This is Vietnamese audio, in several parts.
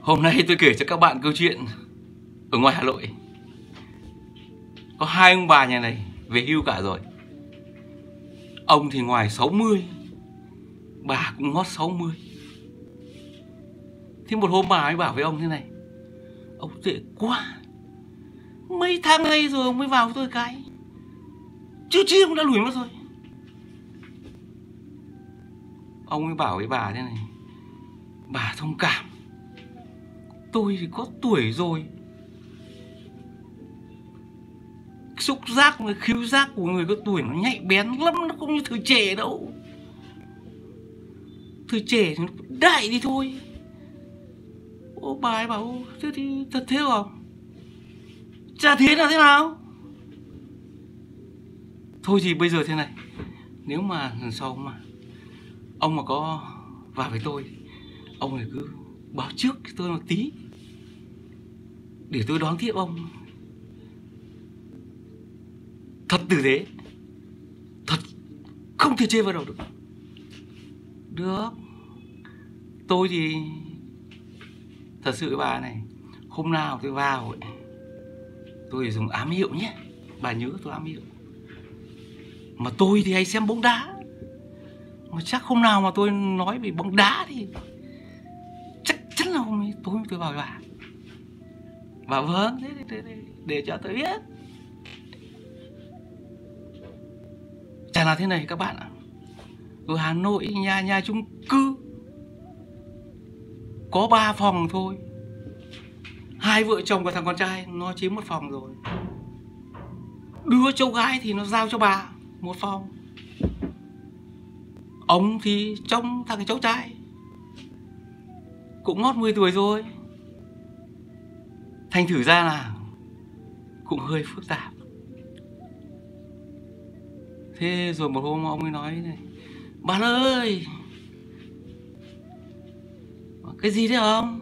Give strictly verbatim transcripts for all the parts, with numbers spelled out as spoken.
Hôm nay tôi kể cho các bạn câu chuyện ở ngoài Hà Nội. Có hai ông bà nhà này về hưu cả rồi. Ông thì ngoài sáu mươi, bà cũng ngót sáu mươi. Thế một hôm bà ấy bảo với ông thế này: ông tệ quá, mấy tháng nay rồi ông mới vào với tôi cái, chưa chi ông đã lùi mất rồi. Ông ấy bảo với bà thế này: bà thông cảm, tôi thì có tuổi rồi, xúc giác và khứu giác của người có tuổi nó nhạy bén lắm, nó không như thời trẻ đâu. Thời trẻ thì nó đại đi thôi. Ô, bà ấy bảo thế thì thật thế không? Chả thế là thế nào? Thôi thì bây giờ thế này, nếu mà lần sau mà ông mà có vào với tôi, ông này cứ báo trước cho tôi một tí để tôi đón tiếp ông thật tử tế, thật không thể chê vào đầu được. Được. Tôi thì thật sự với bà này, hôm nào tôi vào ấy, tôi dùng ám hiệu nhé. Bà nhớ tôi ám hiệu. Mà tôi thì hay xem bóng đá, mà chắc hôm nào mà tôi nói về bóng đá thì chắc chắn là hôm nay tối tôi vào với bà. Bà vâng, thế để, để, để, để cho tôi biết. Chả là thế này các bạn ạ. Ở Hà Nội nhà nhà chung cư có ba phòng thôi. Hai vợ chồng và thằng con trai nó chiếm một phòng rồi. Đứa cháu gái thì nó giao cho bà một phòng. Ông thì trông thằng cháu trai cũng ngót mười tuổi rồi. Thành thử ra là cũng hơi phức tạp. Thế rồi một hôm ông ấy nói này: bạn ơi, cái gì đấy ông?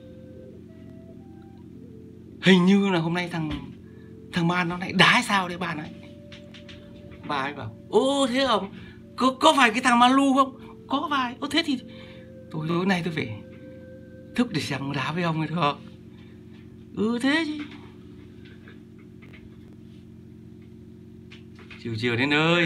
Hình như là hôm nay thằng Thằng Man nó lại đái sao đấy bạn ấy. Bà ấy bảo: ô thế ông, có, có phải cái thằng Manu không? Có phải. Ô thế thì tối tối nay tôi phải thức để xem đá với ông ấy được. Ừ thế chứ. Chiều chiều đến nơi,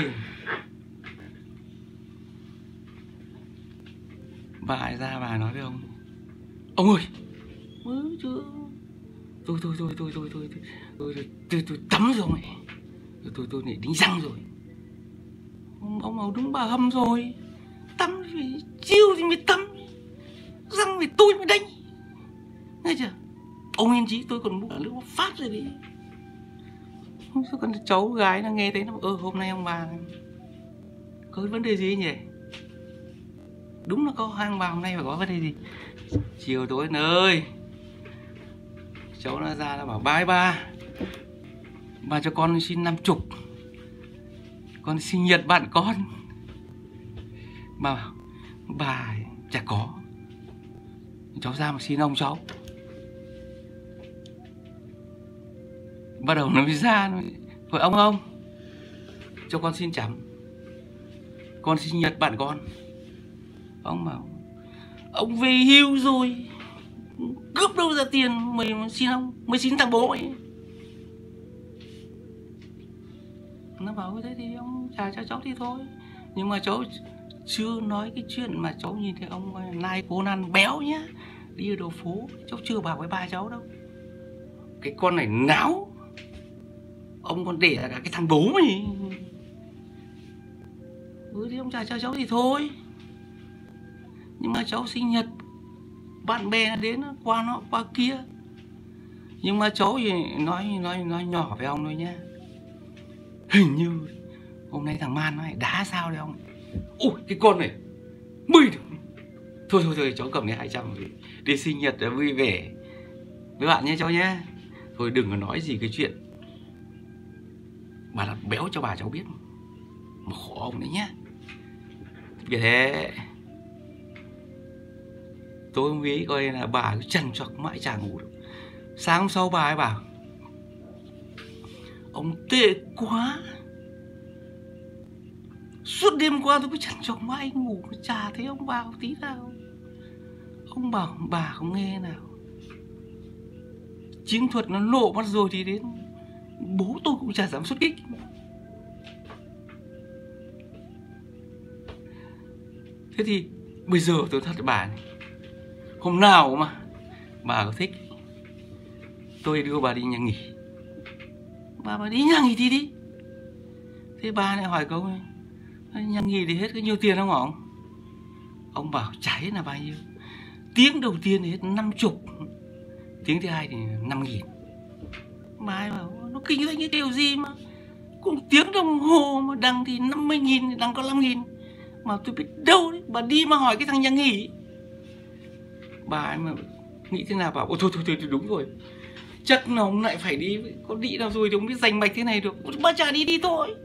bà ấy ra bà nói với ông: ông ơi, mới chưa, tôi tôi tôi tôi tôi tôi tôi tôi tôi tôi tắm rồi ông ấy, tôi tôi tôi lại đánh răng rồi. Ông ông bảo đúng bà Hâm rồi, tắm thì chiêu thì mới tắm, răng thì tôi mới đánh, nghe chưa? Ông yên chí, tôi còn mua cả nước phát rồi đi. Sao con cháu gái nó nghe thấy nó: ơ hôm nay ông bà có vấn đề gì nhỉ? Đúng là có hai ông bà hôm nay phải có vấn đề gì. Chiều tối ơi, cháu nó ra nó bảo: bye ba, bà cho con xin năm chục, con sinh nhật bạn con. Mà bà chả có. Cháu ra mà xin ông cháu. Bắt đầu nó mới ra nó hỏi: ông ông cho con xin chấm, con sinh nhật bạn con. Ông bảo: ông về hưu rồi, cướp đâu ra tiền mày mà xin ông, mới xin thằng bố mày. Nó bảo: thế thì ông trả cho cháu thì thôi. Nhưng mà cháu chưa nói cái chuyện mà cháu nhìn thấy ông nai cố ăn béo nhá, đi ở đầu phố, cháu chưa bảo với ba cháu đâu. Cái con này náo, ông còn để cả cái thằng bố mày. Ừ thì ông trả cho cháu thì thôi. Nhưng mà cháu sinh nhật, bạn bè đến qua nó qua kia. Nhưng mà cháu thì nói nói nói nhỏ với ông thôi nhá. Hình như hôm nay thằng Man nó lại đá sao đấy ông. Ôi cái con này mười được. Thôi thôi thôi cháu cầm lấy hai trăm đi, đi sinh nhật để vui vẻ với bạn nhé cháu nhé. Thôi đừng có nói gì cái chuyện bà đặt béo cho bà cháu biết mà khổ ông đấy nhé. Vì thế tôi không nghĩ coi là bà cứ trằn trọc mãi chả ngủ được. Sáng hôm sau bà ấy bảo: ông tệ quá, suốt đêm qua tôi cứ chằn trọc mãi ngủ chả thấy ông vào tí nào. Ông bảo bà không nghe nào. chiến thuật nó nổ mất rồi thì đến bố tôi cũng chả dám xuất kích. Thế thì bây giờ tôi thật với bà này, hôm nào mà bà có thích tôi đưa bà đi nhà nghỉ, bà bà đi nhà nghỉ thì đi. Thế bà lại hỏi câu nhà nghỉ thì hết có nhiều tiền không hả ông? Ông bảo chả hết là bao nhiêu. Tiếng đầu tiên thì hết năm chục, tiếng thứ hai thì năm nghìn. Bà ấy bảo nó kinh doanh cái điều gì mà cũng tiếng đồng hồ mà đằng thì năm mươi nghìn, đằng có năm nghìn. Mà tôi biết đâu đấy, bà đi mà hỏi cái thằng nhà nghỉ. Bà ấy mà nghĩ thế nào bảo ôi thôi thôi thôi đúng rồi, chắc là ông lại phải đi, có đi nào rồi thì ông biết giành mạch thế này được. Bà chả đi đi thôi.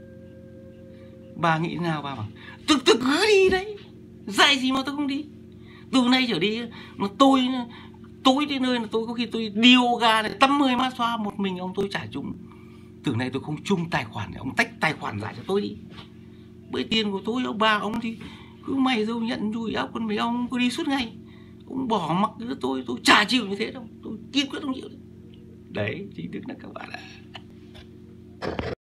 Bà nghĩ thế nào bà bảo tôi, tôi cứ đi đấy, dạy gì mà tôi không đi. Từ nay trở đi mà tôi tối đến nơi là tôi có khi tôi đi yoga này tắm mười mát xoa một mình ông tôi trả chung. Từ nay tôi không chung tài khoản, ông tách tài khoản lại cho tôi đi. Bởi tiền của tôi ông bà ông thì cứ mày dâu nhận chui áo, còn mấy ông cứ đi suốt ngày, ông bỏ mặc cho tôi, tôi chả chịu như thế đâu, tôi kiên quyết không chịu. Đấy chính thức là các bạn ạ.